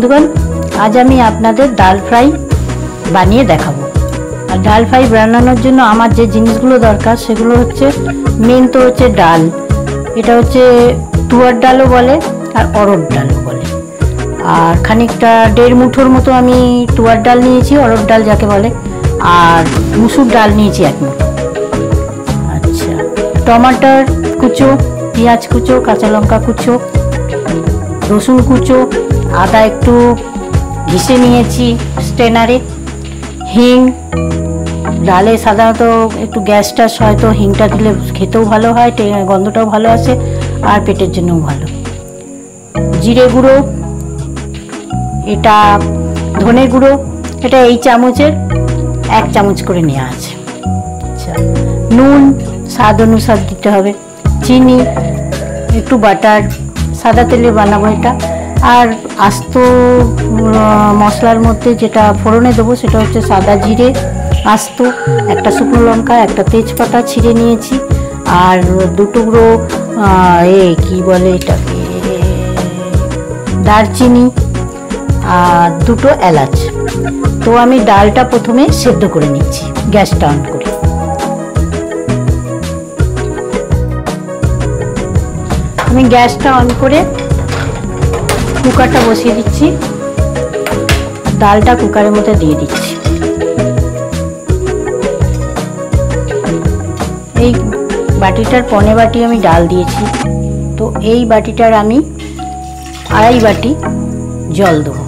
বন্ধুগণ, আজ আমি আপনাদের ডাল ফ্রাই বানিয়ে দেখাবো। আর ডাল ফ্রাই বানানোর জন্য আমার যে জিনিসগুলো দরকার সেগুলো হচ্ছে, মেন তো হচ্ছে ডাল। এটা হচ্ছে তুয়ার ডালও বলে আর অরহর ডালও বলে। আর খানিকটা 1.5 মুঠোর মতো আমি তুয়ার ডাল নিয়েছি, অরহর ডাল যাকে বলে, আর মুসুর ডাল নিয়েছি 1 মুঠো। আচ্ছা, টমাটার কুচো, পেঁয়াজ কুচো, কাঁচা লঙ্কা কুচো, রসুন কুচো, আদা একটু ঘিষে নিয়েছি স্ট্রেনারে, হিং। ডালে সাধারণত একটু গ্যাস টাস হয়, তো হিংটা দিলে খেতেও ভালো হয়, গন্ধটাও ভালো আসে, আর পেটের জন্যও ভালো। জিরে গুঁড়ো, এটা ধনে গুঁড়ো, এটা এই চামচের 1 চামচ করে নেওয়া আছে। আচ্ছা, নুন স্বাদ অনুসার দিতে হবে, চিনি, একটু বাটার, সাদা তেলে বানাবো এটা। আর আস্ত মশলার মধ্যে যেটা ফোড়নে দেবো সেটা হচ্ছে সাদা জিরে আস্ত, একটা শুকনো লঙ্কা, একটা তেজপাতা ছিঁড়ে নিয়েছি, আর 2 টুকরো কি বলে এটাকে, দারচিনি, আর 2টো এলাচ। তো আমি ডালটা প্রথমে সেদ্ধ করে নিচ্ছি গ্যাসটা অন করে। আমি গ্যাসটা অন করে কুকারটা বসিয়ে দিচ্ছি, ডালটা কুকারের মধ্যে দিয়ে দিচ্ছি। এই বাটিটার 1.25 বাটি আমি ডাল দিয়েছি, তো এই বাটিটার আমি 2.5 বাটি জল দেবো।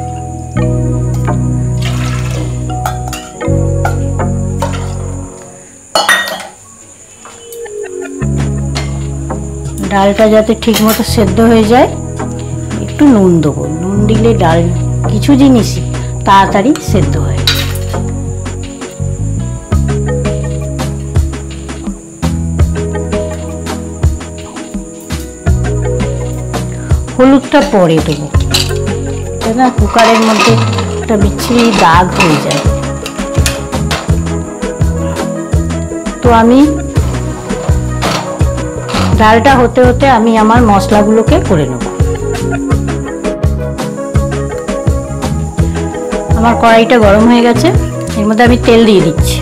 ডালটা যাতে ঠিক মতো সেদ্ধ হয়ে যায়, একটু নুন দেবো। নুন দিলে ডাল কিছু জিনিসই তাড়াতাড়ি সেদ্ধ হয়। হলুদটা পরে দেবো, না কুকারের মধ্যে একটা বিচ্ছিরি দাগ হয়ে যায়। তো আমি ডালটা হতে হতে আমি আমার মশলাগুলোকে করে নেব। আমার কড়াইটা গরম হয়ে গেছে, এর মধ্যে আমি তেল দিয়ে দিচ্ছি।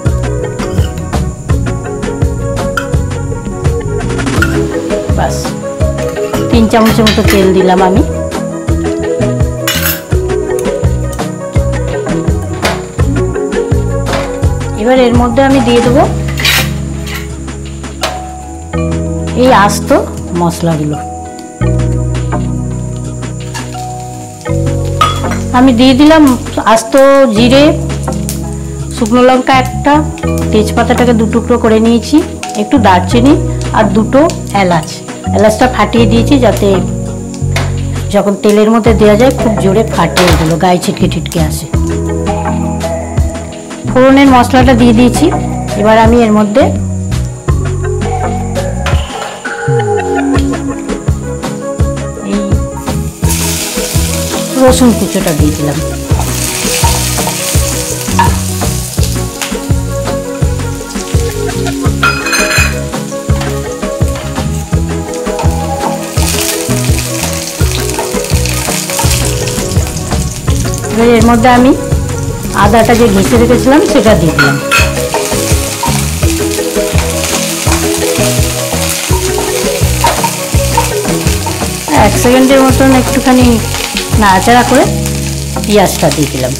বাস 3 চামচের মতো তেল দিলাম আমি। এবার এর মধ্যে আমি দিয়ে দেবো এই আস্ত মশলাগুলো। আমি দিয়ে দিলাম আস্ত জিরে, শুকনো লঙ্কা একটা, তেজপাতাটাকে 2 টুকরো করে নিয়েছি, একটু দারচিনি, আর 2টো এলাচ। এলাচটা ফাটিয়ে দিয়েছি যাতে যখন তেলের মধ্যে দেওয়া যায় খুব জোরে ফাটে, এগুলো গায়ে ছিটকে ছিটকে আসে। ফোড়নের মশলাটা দিয়ে দিয়েছি। এবার আমি এর মধ্যে এই রসুন কুচোটা দিয়ে দিলাম। এর মধ্যে আমি আদাটা যে ঘিষে রেখেছিলাম সেটা দিয়ে দিলাম। এক সেকেন্ডের মতন একটুখানি নাড়াচাড়া করে পেঁয়াজটা দিয়ে দিলাম।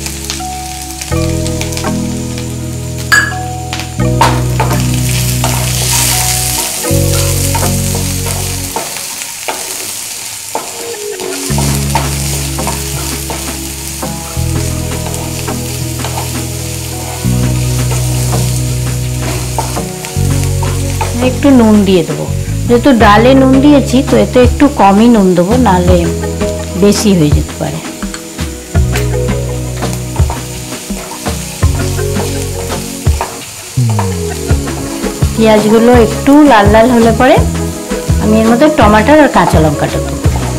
একটু নুন দিয়ে দেবো, যেহেতু ডালে নুন দিয়েছি তো এতে একটু কমই নুন দেবো, নাহলে বেশি হয়ে যেতে পারে। পেঁয়াজগুলো একটু লাল লাল হলে পরে আমি এর মধ্যে টমাটার আর কাঁচা লঙ্কাটা দেবো।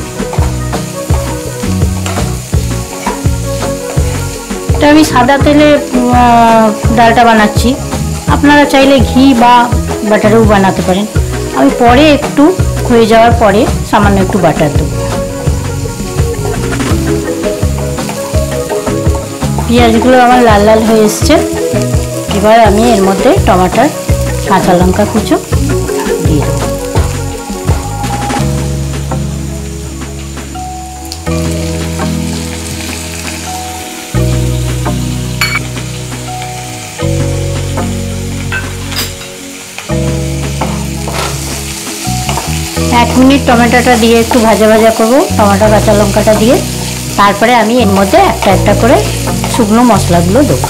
এটা আমি সাদা তেলে ডালটা বানাচ্ছি, আপনারা চাইলে ঘি বা বাটারেও বানাতে পারেন। আমি পরে একটু হয়ে যাওয়ার পরে সামান্য একটু বাটার দেবো। পেঁয়াজগুলো আমার লাল লাল হয়ে এসছে। এবার আমি এর মধ্যে টমাটার কাঁচা লঙ্কা কুচো দিয়ে দেবো। এক মিনিট টমেটোটা দিয়ে একটু ভাজা ভাজা করবো, টমেটো কাঁচা লঙ্কাটা দিয়ে। তারপরে আমি এর মধ্যে একটা একটা করে শুকনো মশলাগুলো দেবো।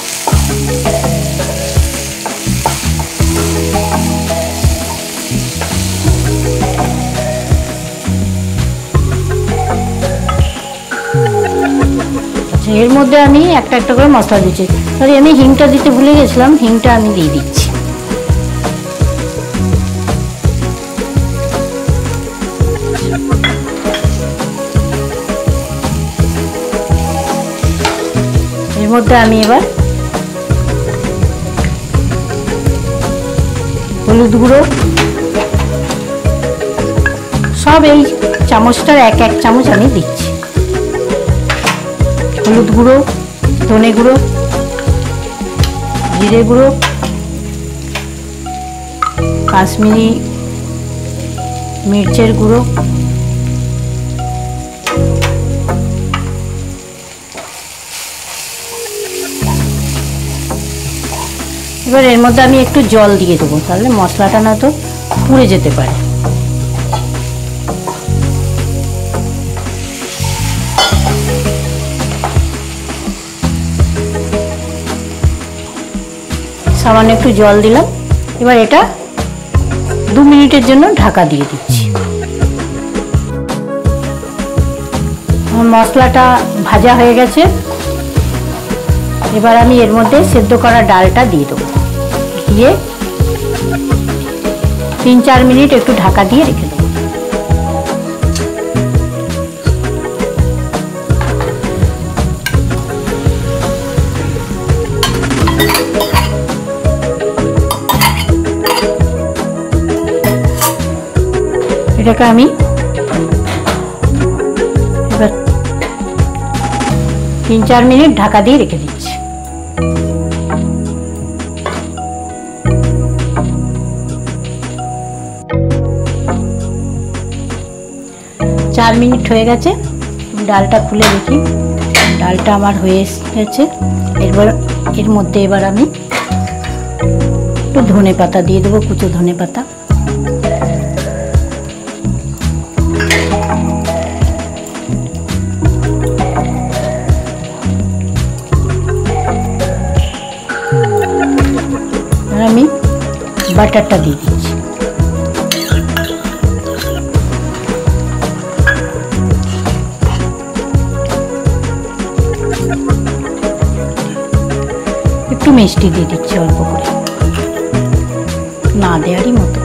আচ্ছা, এর মধ্যে আমি একটা একটা করে মশলা দিচ্ছি। সরি, আমি হিংটা দিতে ভুলে গেছিলাম, হিংটা আমি দিয়ে দিচ্ছি। এর মধ্যে আমি এবার হলুদ গুঁড়ো সব এই চামচটার এক এক চামচ আমি দিচ্ছি। হলুদ গুঁড়ো, ধনে গুঁড়ো, জিরে গুঁড়ো, কাশ্মীরি মির্চের গুঁড়ো, এবার এর মধ্যে আমি একটু জল দিয়ে দেবো, তাহলে মশলাটা না তো পুড়ে যেতে পারে। সামান্য একটু জল দিলাম। এবার এটা 2 মিনিটের জন্য ঢাকা দিয়ে দিচ্ছি। আমার মশলাটা ভাজা হয়ে গেছে। এবার আমি এর মধ্যে সেদ্ধ করা ডালটা দিয়ে দেবো, দিয়ে 3-4 মিনিট একটু ঢাকা দিয়ে রেখে দেবো। এটাকে আমি এবার 3-4 মিনিট ঢাকা দিয়ে রেখে দিচ্ছি। চার মিনিট হয়ে গেছে, ডালটা খুলে দেখি। ডালটা আমার হয়ে গেছে। এবার এর মধ্যে এবার আমি একটু ধনে পাতা দিয়ে দেবো, কুচো ধনে পাতা। আমি বাটারটা দিয়ে দিচ্ছি। একটু মিষ্টি দিয়ে দিচ্ছি অল্প করে, না দেওয়ারই মতো।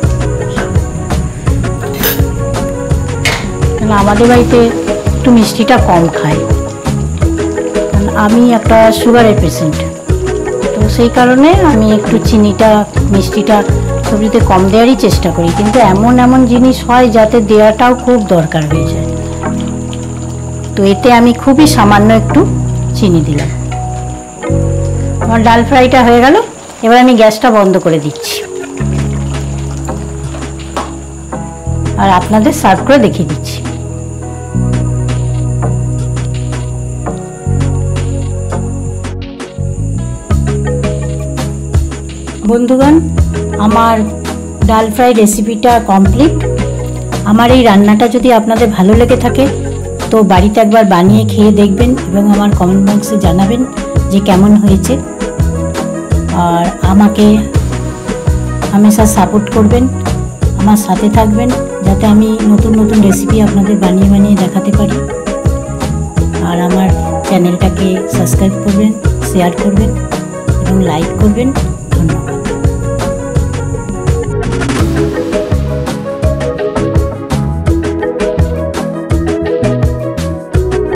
আমাদের বাড়িতে একটু মিষ্টিটা কম খায়, আমি একটা সুগারের পেশেন্ট, তো সেই কারণে আমি একটু চিনিটা মিষ্টিটা সবজিতে কম দেওয়ারই চেষ্টা করি। কিন্তু এমন এমন জিনিস হয় যাতে দেওয়াটাও খুব দরকার হয়ে যায়, তো এতে আমি খুবই সামান্য একটু চিনি দিলাম। আমার ডাল ফ্রাইটা হয়ে গেল। এবার আমি গ্যাসটা বন্ধ করে দিচ্ছি আর আপনাদের সার্ভ করে দেখিয়ে দিচ্ছি। বন্ধুগণ, আমার ডাল ফ্রাই রেসিপিটা কমপ্লিট। আমার এই রান্নাটা যদি আপনাদের ভালো লেগে থাকে তো বাড়িতে একবার বানিয়ে খেয়ে দেখবেন এবং আমার কমেন্ট বক্সে জানাবেন যে কেমন হয়েছে। আর আমাকে হামেশা সাপোর্ট করবেন, আমার সাথে থাকবেন, যাতে আমি নতুন নতুন রেসিপি আপনাদের বানিয়ে বানিয়ে দেখাতে পারি। আর আমার চ্যানেলটাকে সাবস্ক্রাইব করবেন, শেয়ার করবেন এবং লাইক করবেন। ধন্যবাদ।